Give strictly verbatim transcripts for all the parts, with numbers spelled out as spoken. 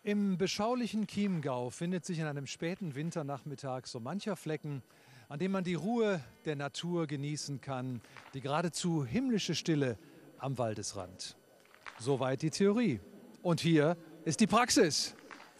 Im beschaulichen Chiemgau findet sich an einem späten Winternachmittag so mancher Flecken, an dem man die Ruhe der Natur genießen kann, die geradezu himmlische Stille am Waldesrand. Soweit die Theorie. Und hier ist die Praxis.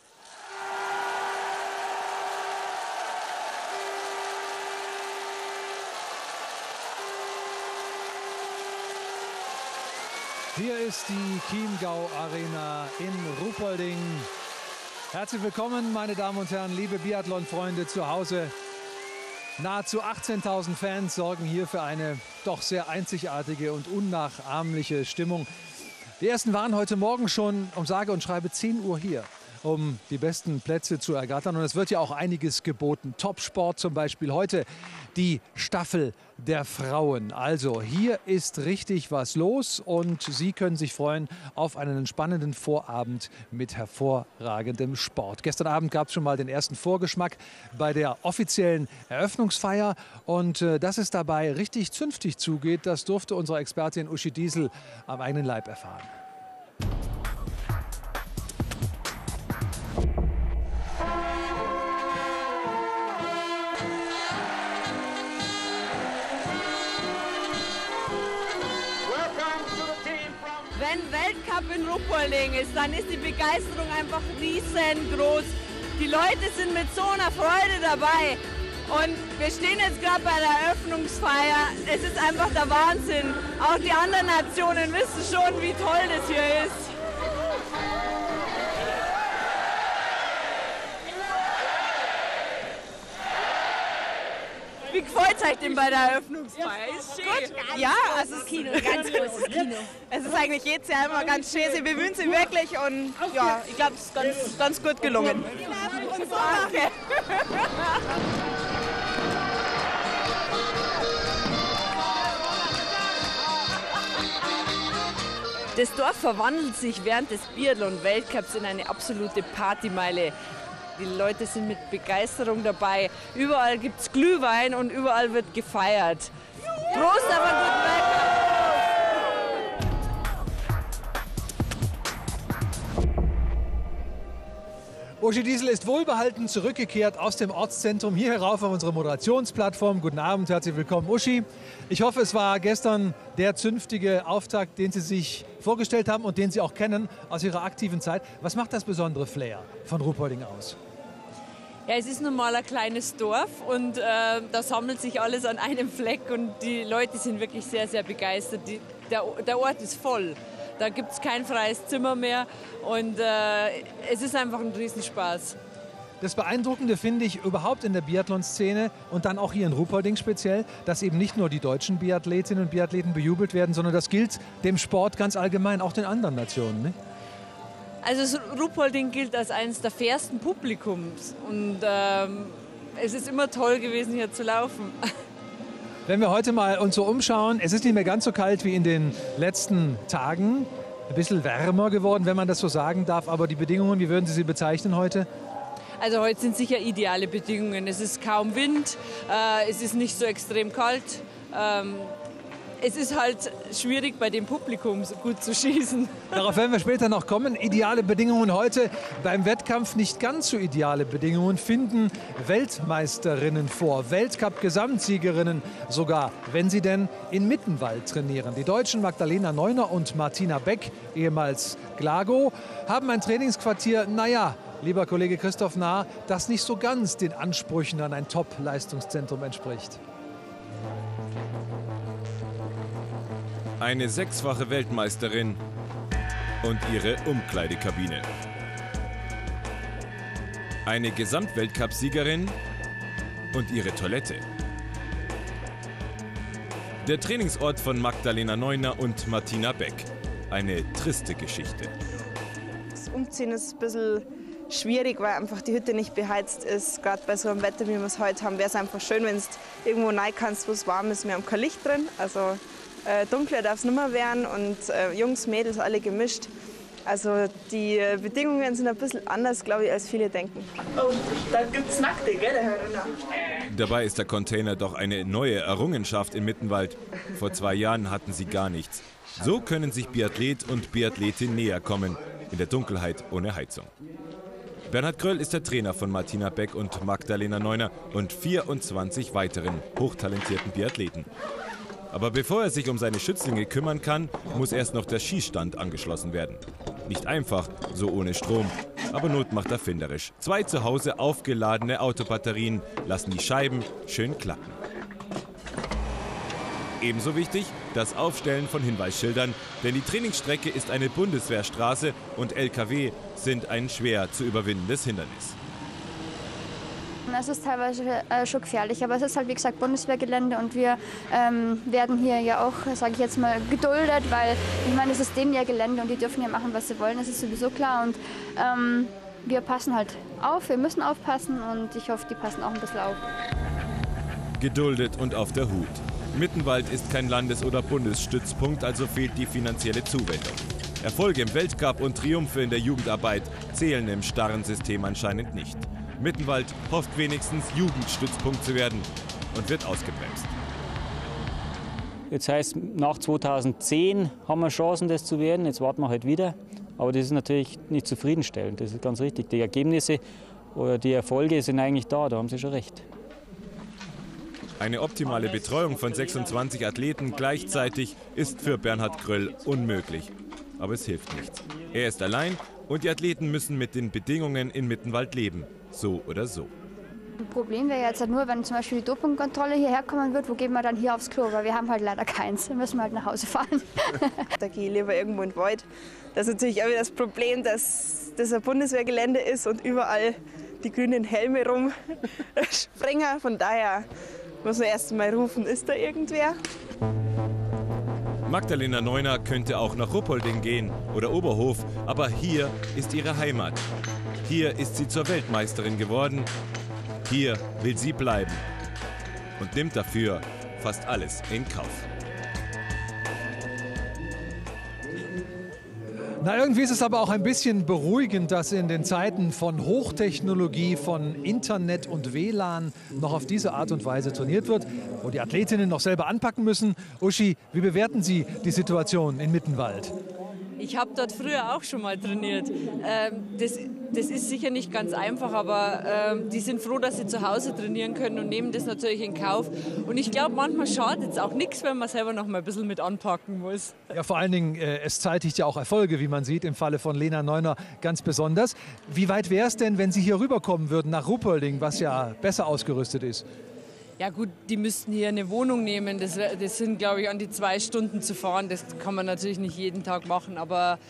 Hier ist die Chiemgau Arena in Ruhpolding. Herzlich willkommen, meine Damen und Herren, liebe Biathlon-Freunde zu Hause. Nahezu achtzehntausend Fans sorgen hier für eine doch sehr einzigartige und unnachahmliche Stimmung. Die ersten waren heute Morgen schon um sage und schreibe zehn Uhr hier, um die besten Plätze zu ergattern. Und es wird ja auch einiges geboten. Topsport zum Beispiel heute, die Staffel der Frauen. Also hier ist richtig was los und Sie können sich freuen auf einen spannenden Vorabend mit hervorragendem Sport. Gestern Abend gab es schon mal den ersten Vorgeschmack bei der offiziellen Eröffnungsfeier. Und äh, dass es dabei richtig zünftig zugeht, das durfte unsere Expertin Uschi Diesel am eigenen Leib erfahren. Wenn Weltcup in Ruhpolding ist, dann ist die Begeisterung einfach riesengroß. Die Leute sind mit so einer Freude dabei. Und wir stehen jetzt gerade bei der Eröffnungsfeier. Es ist einfach der Wahnsinn. Auch die anderen Nationen wissen schon, wie toll das hier ist. Wie gefällt es euch denn bei der Eröffnungsfeier? Ist schön. Gut? Ja, also es ist Kino, ganz großes Kino. Es ist eigentlich jedes Jahr immer ganz schön. Sie bemühen sich wirklich und ja, ich glaube, es ist ganz, ganz gut gelungen. Danke. Das Dorf verwandelt sich während des Biathlon-Weltcups in eine absolute Partymeile. Die Leute sind mit Begeisterung dabei. Überall gibt es Glühwein und überall wird gefeiert. Prost auf einen guten Weltcup! Uschi Diesel ist wohlbehalten zurückgekehrt aus dem Ortszentrum hier herauf auf unsere Moderationsplattform. Guten Abend, herzlich willkommen, Uschi. Ich hoffe, es war gestern der zünftige Auftakt, den Sie sich vorgestellt haben und den Sie auch kennen aus Ihrer aktiven Zeit. Was macht das besondere Flair von Ruhpolding aus? Ja, es ist nun mal ein kleines Dorf und äh, da sammelt sich alles an einem Fleck und die Leute sind wirklich sehr, sehr begeistert. Die, der, der Ort ist voll. Da gibt es kein freies Zimmer mehr und äh, es ist einfach ein Riesenspaß. Das Beeindruckende finde ich überhaupt in der Biathlon-Szene und dann auch hier in Ruhpolding speziell, dass eben nicht nur die deutschen Biathletinnen und Biathleten bejubelt werden, sondern das gilt dem Sport ganz allgemein, auch den anderen Nationen, ne? Also Ruhpolding gilt als eines der fairsten Publikums und ähm, es ist immer toll gewesen, hier zu laufen. Wenn wir heute mal uns so umschauen, es ist nicht mehr ganz so kalt wie in den letzten Tagen, ein bisschen wärmer geworden, wenn man das so sagen darf, aber die Bedingungen, wie würden Sie sie bezeichnen heute? Also heute sind sicher ideale Bedingungen. Es ist kaum Wind, äh, es ist nicht so extrem kalt. Ähm, Es ist halt schwierig, bei dem Publikum so gut zu schießen. Darauf werden wir später noch kommen. Ideale Bedingungen heute. Beim Wettkampf nicht ganz so ideale Bedingungen finden Weltmeisterinnen vor. Weltcup-Gesamtsiegerinnen sogar, wenn sie denn in Mittenwald trainieren. Die Deutschen Magdalena Neuner und Martina Beck, ehemals Glago, haben ein Trainingsquartier, naja, lieber Kollege Christoph Nahr, das nicht so ganz den Ansprüchen an ein Top-Leistungszentrum entspricht. Eine sechsfache Weltmeisterin und ihre Umkleidekabine. Eine Gesamtweltcup-Siegerin und ihre Toilette. Der Trainingsort von Magdalena Neuner und Martina Beck. Eine triste Geschichte. Das Umziehen ist ein bisschen schwierig, weil einfach die Hütte nicht beheizt ist. Gerade bei so einem Wetter, wie wir es heute haben, wäre es einfach schön, wenn du irgendwo rein kannst, wo es warm ist. Wir haben kein Licht drin, also Äh, dunkler darf es nicht mehr werden und äh, Jungs, Mädels, alle gemischt. Also die äh, Bedingungen sind ein bisschen anders, glaube ich, als viele denken. Oh, da gibt's Nackte, gell, Herr Renner? Dabei ist der Container doch eine neue Errungenschaft in Mittenwald. Vor zwei Jahren hatten sie gar nichts. So können sich Biathlet und Biathletin näher kommen, in der Dunkelheit ohne Heizung. Bernhard Gröll ist der Trainer von Martina Beck und Magdalena Neuner und vierundzwanzig weiteren hochtalentierten Biathleten. Aber bevor er sich um seine Schützlinge kümmern kann, muss erst noch der Schießstand angeschlossen werden. Nicht einfach, so ohne Strom, aber Not macht erfinderisch. Zwei zu Hause aufgeladene Autobatterien lassen die Scheiben schön klappen. Ebenso wichtig das Aufstellen von Hinweisschildern, denn die Trainingsstrecke ist eine Bundeswehrstraße und L K W sind ein schwer zu überwindendes Hindernis. Es ist teilweise äh, schon gefährlich, aber es ist halt wie gesagt Bundeswehrgelände und wir ähm, werden hier ja auch, sage ich jetzt mal, geduldet, weil ich meine, es ist denen ja Gelände und die dürfen ja machen, was sie wollen, das ist sowieso klar und ähm, wir passen halt auf, wir müssen aufpassen und ich hoffe, die passen auch ein bisschen auf. Geduldet und auf der Hut. Mittenwald ist kein Landes- oder Bundesstützpunkt, also fehlt die finanzielle Zuwendung. Erfolge im Weltcup und Triumphe in der Jugendarbeit zählen im starren System anscheinend nicht. Mittenwald hofft wenigstens, Jugendstützpunkt zu werden und wird ausgebremst. Jetzt heißt, nach zweitausendzehn haben wir Chancen, das zu werden. Jetzt warten wir halt wieder. Aber das ist natürlich nicht zufriedenstellend. Das ist ganz richtig. Die Ergebnisse oder die Erfolge sind eigentlich da, da haben Sie schon recht. Eine optimale Betreuung von sechsundzwanzig Athleten gleichzeitig ist für Bernhard Gröll unmöglich. Aber es hilft nichts. Er ist allein und die Athleten müssen mit den Bedingungen in Mittenwald leben. So oder so. Ein Problem wäre jetzt halt nur, wenn zum Beispiel die Dopingkontrolle hierher kommen wird, wo gehen wir dann hier aufs Klo? Weil wir haben halt leider keins. Dann müssen wir halt nach Hause fahren. Da gehe ich lieber irgendwo in den Wald. Das ist natürlich auch wieder das Problem, dass das ein Bundeswehrgelände ist und überall die grünen Helme rumspringen. Von daher muss man erst mal rufen, ist da irgendwer? Magdalena Neuner könnte auch nach Ruppolding gehen oder Oberhof, aber hier ist ihre Heimat. Hier ist sie zur Weltmeisterin geworden. Hier will sie bleiben und nimmt dafür fast alles in Kauf. Na, irgendwie ist es aber auch ein bisschen beruhigend, dass in den Zeiten von Hochtechnologie, von Internet und W L A N noch auf diese Art und Weise trainiert wird, wo die Athletinnen noch selber anpacken müssen. Uschi, wie bewerten Sie die Situation in Mittenwald? Ich habe dort früher auch schon mal trainiert. Ähm, das, das ist sicher nicht ganz einfach, aber ähm, die sind froh, dass sie zu Hause trainieren können und nehmen das natürlich in Kauf. Und ich glaube, manchmal schadet es auch nichts, wenn man selber noch mal ein bisschen mit anpacken muss. Ja, vor allen Dingen, äh, es zeitigt ja auch Erfolge, wie man sieht, im Falle von Lena Neuner ganz besonders. Wie weit wäre es denn, wenn Sie hier rüberkommen würden nach Ruppolding, was ja besser ausgerüstet ist? Ja gut, die müssten hier eine Wohnung nehmen. Das, das sind, glaube ich, an die zwei Stunden zu fahren. Das kann man natürlich nicht jeden Tag machen, aber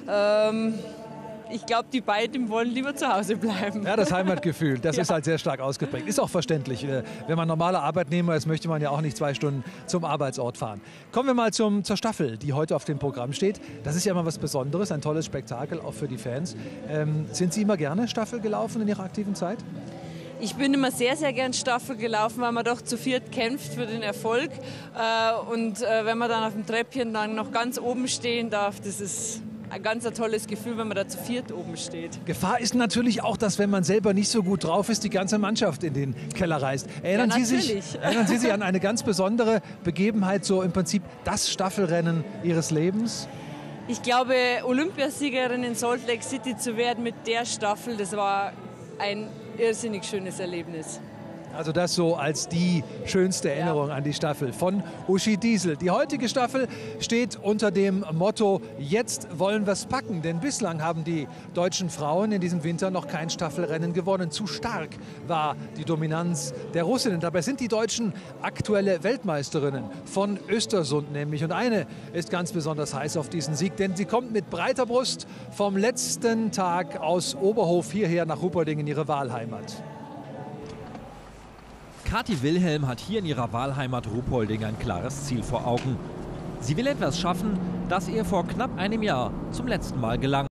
ähm, ich glaube, die beiden wollen lieber zu Hause bleiben. Ja, das Heimatgefühl, das Ja. ist halt sehr stark ausgeprägt. Ist auch verständlich. Wenn man normaler Arbeitnehmer ist, möchte man ja auch nicht zwei Stunden zum Arbeitsort fahren. Kommen wir mal zum, zur Staffel, die heute auf dem Programm steht. Das ist ja immer was Besonderes, ein tolles Spektakel, auch für die Fans. Ähm, sind Sie immer gerne Staffel gelaufen in Ihrer aktiven Zeit? Ich bin immer sehr, sehr gern Staffel gelaufen, weil man doch zu viert kämpft für den Erfolg. Äh, und äh, wenn man dann auf dem Treppchen dann noch ganz oben stehen darf, das ist ein ganz ein tolles Gefühl, wenn man da zu viert oben steht. Gefahr ist natürlich auch, dass wenn man selber nicht so gut drauf ist, die ganze Mannschaft in den Keller reißt. Erinnern, Ja, Sie, sich, erinnern Sie sich an eine ganz besondere Begebenheit, so im Prinzip das Staffelrennen Ihres Lebens? Ich glaube, Olympiasiegerin in Salt Lake City zu werden mit der Staffel, das war ein irrsinnig schönes Erlebnis. Also das so als die schönste Erinnerung Ja. an die Staffel von Uschi Diesel. Die heutige Staffel steht unter dem Motto, jetzt wollen wir's packen. Denn bislang haben die deutschen Frauen in diesem Winter noch kein Staffelrennen gewonnen. Zu stark war die Dominanz der Russinnen. Dabei sind die Deutschen aktuelle Weltmeisterinnen von Östersund nämlich. Und eine ist ganz besonders heiß auf diesen Sieg, denn sie kommt mit breiter Brust vom letzten Tag aus Oberhof hierher nach Ruppolding in ihre Wahlheimat. Kathi Wilhelm hat hier in ihrer Wahlheimat Ruppolding ein klares Ziel vor Augen. Sie will etwas schaffen, das ihr vor knapp einem Jahr zum letzten Mal gelang.